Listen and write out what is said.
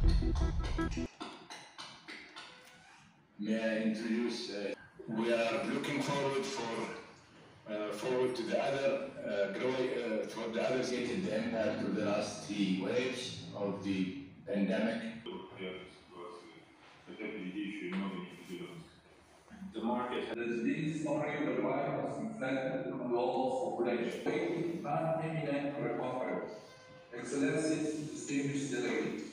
May I introduce? We are looking forward to the other for the other the impact of the last three waves of the pandemic. The market has this summary of the virus infected global population. Not imminent recovery. Excellencies, distinguished delegates.